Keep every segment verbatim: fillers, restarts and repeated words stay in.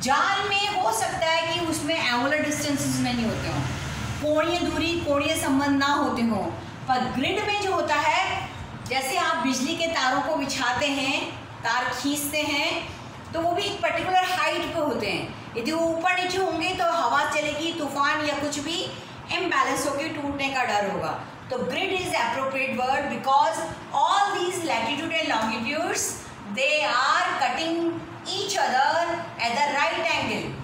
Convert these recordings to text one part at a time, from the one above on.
जाल में हो सकता है कि उसमें एंगुलर डिस्टेंसेस नहीं होते हों, कोणीय दूरी कोणीय संबंध ना होते हों, पर ग्रिड में जो होता है, जैसे आप बिजली के तारों को बिछाते हैं, तार खींचते हैं, तो वो भी एक पर्टिकुलर हाइट पे होते हैं। यदि वो ऊपर नीचे होंगे तो हवा चलेगी, तूफान या कुछ भी इम्बैलेंस होकर टूटने का डर होगा। तो grid is appropriate word because all these latitude and longitudes they are cutting each other at the right angle.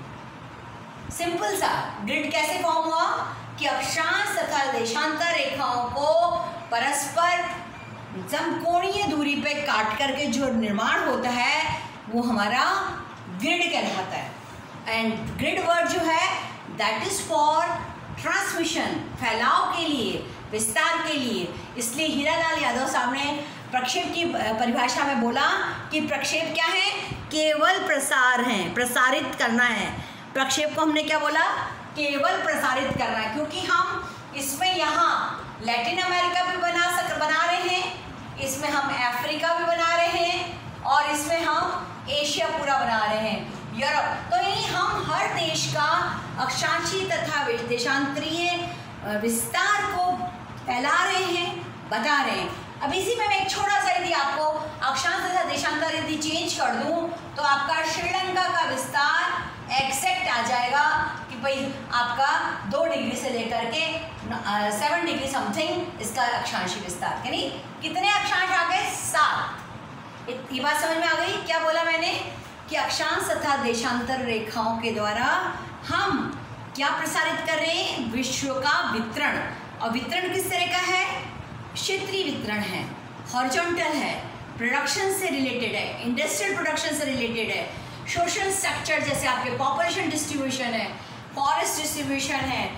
Simple सा ग्रिड कैसे फॉर्म हुआ कि अक्षांश तथा देशांतर रेखाओं को परस्पर समकोणीय दूरी पे काट करके जो निर्माण होता है वो हमारा ग्रिड कहलाता है। एंड ग्रिड वर्ड जो है दैट इज फॉर ट्रांसमिशन, फैलाव के लिए, विस्तार के लिए। इसलिए हीरालाल यादव साहब ने प्रक्षेप की परिभाषा में बोला कि प्रक्षेप क्या है, केवल प्रसार है, प्रसारित करना है। प्रक्षेप को हमने क्या बोला, केवल प्रसारित करना है, क्योंकि हम इसमें यहाँ लैटिन अमेरिका भी बना सक बना रहे हैं, इसमें हम अफ्रीका भी बना रहे हैं और इसमें हम एशिया पूरा बना रहे हैं, यूरोप। तो यानी हम हर देश का अक्षांशीय तथा देशांतरीय विस्तार को फैला रहे हैं, बता रहे हैं। अब इसी में मैं एक छोटा सा यदि आपको अक्षांश तथा देशांतर यदि चेंज कर दूं तो आपका श्रीलंका का विस्तार एग्जैक्ट आ जाएगा कि भाई आपका दो डिग्री से लेकर के सेवन डिग्री समथिंग इसका अक्षांशीय विस्तार, यानी कितने अक्षांश आ गए, सात। ये बात समझ में आ गई क्या बोला मैंने कि अक्षांश तथा देशांतर रेखाओं के द्वारा हम क्या प्रसारित कर रहे हैं, विश्व का वितरण। और वितरण किस तरह का है, क्षेत्रीय वितरण है, हॉरिजॉन्टल है, प्रोडक्शन से रिलेटेड है, इंडस्ट्रियल प्रोडक्शन से रिलेटेड है, सोशल स्ट्रक्चर जैसे आपके पॉपुलेशन डिस्ट्रीब्यूशन है, फॉरेस्ट डिस्ट्रीब्यूशन है,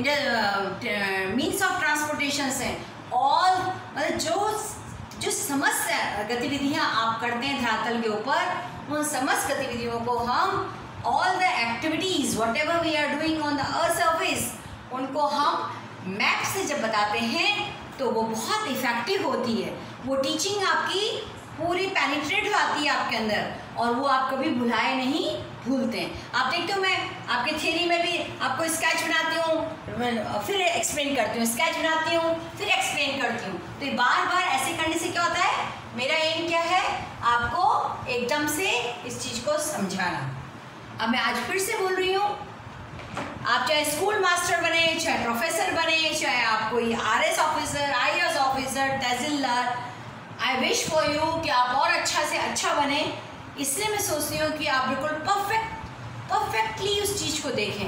मीन्स ऑफ ट्रांसपोर्टेशन है, ऑल मतलब जो जो समस्त गतिविधियां आप करते हैं धरातल के ऊपर, उन समस्त गतिविधियों को हम all the activities whatever we are doing on the earth surface, उनको हम मैप से जब बताते हैं तो वो बहुत इफेक्टिव होती है। वो टीचिंग आपकी पूरी पेनिट्रेट आती है आपके अंदर और वो आप कभी भुलाए नहीं भूलते हैं। आप देखते हो मैं आपके थियरी में भी आपको स्केच बनाती हूँ, फिर एक्सप्लेन करती हूँ, स्केच बनाती हूँ, फिर एक्सप्लेन करती हूँ। तो बार बार ऐसे करने से क्या होता है, मेरा एम क्या है, आपको एकदम से इस चीज़ को समझाना। अब मैं आज फिर से बोल रही हूँ, आप चाहे स्कूल मास्टर बने, चाहे प्रोफेसर बने, चाहे आप कोई R S officer, I A S officer, तहसीलदार, आई विश फॉर यू कि आप और अच्छा से अच्छा बने। इसलिए मैं सोचती हूँ कि आप बिल्कुल परफेक्ट परफेक्टली उस चीज़ को देखें।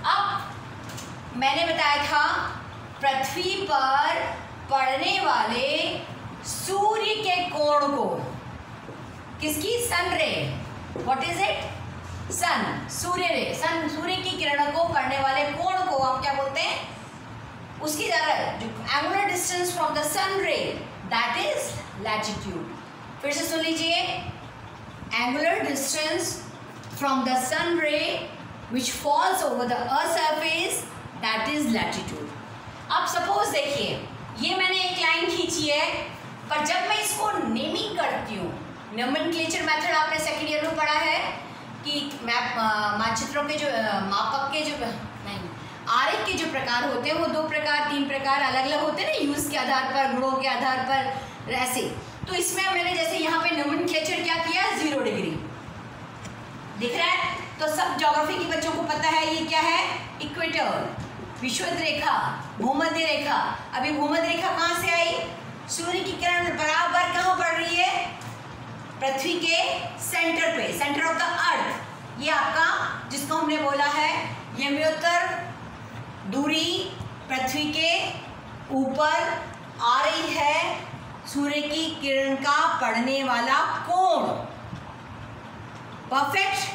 अब मैंने बताया था पृथ्वी पर पड़ने वाले सूर्य के कोण को, किसकी, sun ray, what is it, sun, सूर्य रे, सन, सूर्य की किरणों को पड़ने वाले कोण को हम क्या बोलते हैं, उसकी जगह जो angular distance from the sun ray that is latitude. फिर से सुन लीजिए, angular distance from the sun ray which falls over the earth surface that is latitude. अब सपोज देखिए, ये मैंने एक लाइन खींची है, पर जब मैं इसको नेमिंग करती हूँ, नोमेनक्लेचर मेथड आपने सेकेंड ईयर में पढ़ा है कि मैप मानचित्रों के जो मापक के जो नहीं आरेख के जो प्रकार होते हैं वो दो प्रकार तीन प्रकार अलग अलग होते हैं ना, यूज़ के आधार पर, गुणों के आधार पर ऐसे। तो इसमें मैंने जैसे यहाँ पे नोमेनक्लेचर क्या किया, जीरो डिग्री दिख रहा है, तो सब ज्योग्राफी के बच्चों को पता है ये क्या है, इक्वेटर, विषुवत रेखा, भूमध्य रेखा। अभी भूमध्य रेखा कहाँ से आई, सूर्य की किरण बराबर कहाँ पड़ रही है, पृथ्वी के सेंटर पे, सेंटर ऑफ द अर्थ। ये आपका जिसको हमने बोला है यमोत्तर दूरी पृथ्वी के ऊपर आ रही है, सूर्य की किरण का पड़ने वाला कोण, परफेक्ट।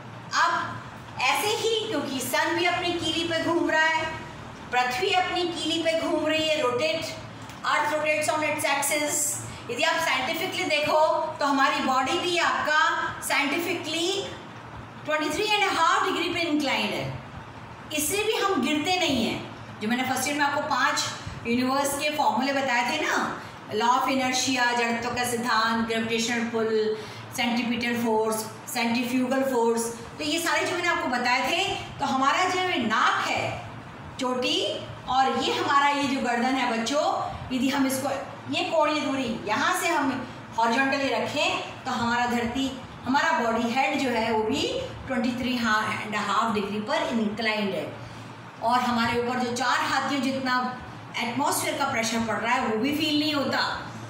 अब ऐसे ही क्योंकि सन भी अपनी कीली पे घूम रहा है, पृथ्वी अपनी कीली पे घूम रही है, rotate, earth rotates on its axis. यदि आप साइंटिफिकली देखो तो हमारी बॉडी भी आपका साइंटिफिकली तेईस एंड हाफ डिग्री पे इंक्लाइंड है, इससे भी हम गिरते नहीं हैं। जो मैंने फर्स्ट ईयर में आपको पांच यूनिवर्स के फॉर्मूले बताए थे ना, लॉ ऑफ इनर्शिया, जड़त्व का सिद्धांत, gravitational pull, centripetal force, centrifugal force, तो ये सारे जो मैंने आपको बताए थे, तो हमारा जो नाक है चोटी और ये हमारा ये जो गर्दन है बच्चों, यदि हम इसको ये कोणीय दूरी यहाँ से हम हॉरिजॉन्टली रखें तो हमारा धरती हमारा बॉडी हेड जो है वो भी तेईस एंड हाफ डिग्री पर इंक्लाइंड है। और हमारे ऊपर जो चार हाथियों जितना एटमॉस्फेयर का प्रेशर पड़ रहा है वो भी फील नहीं होता।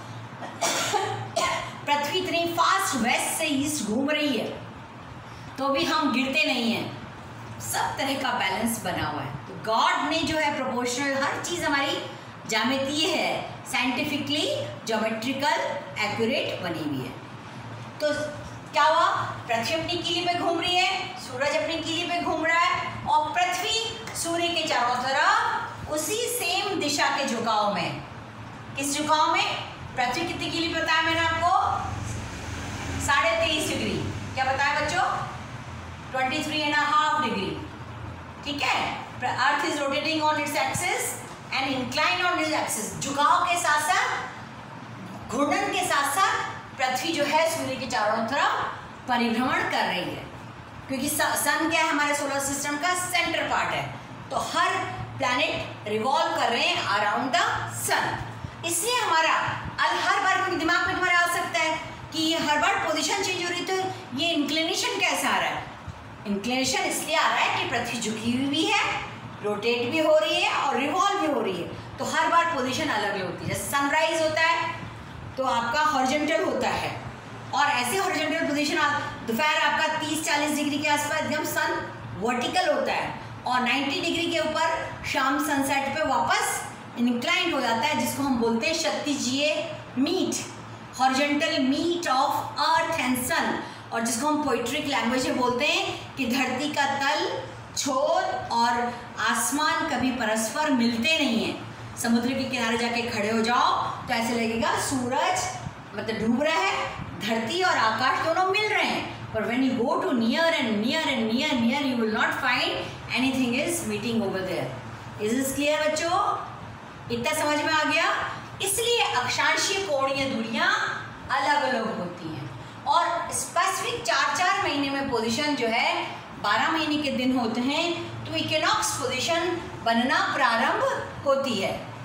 पृथ्वी इतनी फास्ट वेस्ट से ईस्ट घूम रही है तो भी हम गिरते नहीं हैं, सब तरह का बैलेंस बना हुआ है। तो गॉड ने जो है प्रोपोर्शनल हर चीज़ हमारी ज्यामितीय है, साइंटिफिकली ज्योमेट्रिकल एक्यूरेट बनी हुई है। तो क्या हुआ, पृथ्वी अपनी कीली पे घूम रही है, सूरज अपनी कीली पे घूम रहा है और पृथ्वी सूर्य के चारों तरफ उसी सेम दिशा के झुकाव में, किस झुकाव में, पृथ्वी कितनी कीली पे बताया मैंने आपको, साढ़े तेईस डिग्री, क्या बताया बच्चों, twenty three and half degree, ठीक है। Earth is rotating on its axis and incline on its axis, झुकाव के साथ साथ घूर्णन के साथ साथ पृथ्वी जो है सूर्य के चारों तरफ परिभ्रमण कर रही है, क्योंकि सन क्या है हमारे सोलर सिस्टम का सेंटर पार्ट है, तो हर प्लैनेट रिवॉल्व कर रहे हैं अराउंड द सन। इसलिए हमारा अल हर बार दिमाग में तुम्हारे आ सकता है कि ये हर बार पोजीशन चेंज हो रही, तो ये इंक्लिनेशन कैसे आ रहा है, इंक्लिनेशन इसलिए आ रहा है कि पृथ्वी झुकी हुई भी है, रोटेट भी हो रही है और रिवॉल्व भी हो रही है, तो हर बार पोजीशन अलग अलग होती है। जैसे सनराइज होता है तो आपका हॉरिजॉन्टल होता है और ऐसे हॉरिजॉन्टल पोजीशन दोपहर आपका तीस चालीस डिग्री के आसपास एकदम सन वर्टिकल होता है और नब्बे डिग्री के ऊपर शाम सनसेट पे वापस इंक्लाइंड हो जाता है, जिसको हम बोलते हैं क्षैतिजीय meet, horizontal meet of earth and sun, और जिसको हम पोइट्रिक लैंग्वेज में बोलते हैं कि धरती का तल, छोर और आसमान कभी परस्पर मिलते नहीं हैं। समुद्र के किनारे जाके खड़े हो जाओ तो ऐसे लगेगा सूरज मतलब डूब रहा है, धरती और आकाश दोनों मिल रहे हैं, पर when you go to near and near and near near you will not find anything is meeting over there. Is is clear बच्चों, इतना समझ में आ गया। इसलिए अक्षांशीय कोणीय दूरियां अलग अलग होती हैं और स्पेसिफिक चार चार महीने में पोजीशन जो है बारह महीने के दिन होते हैं तो इक्विनॉक्स पोजीशन बनना प्रारंभ होती है।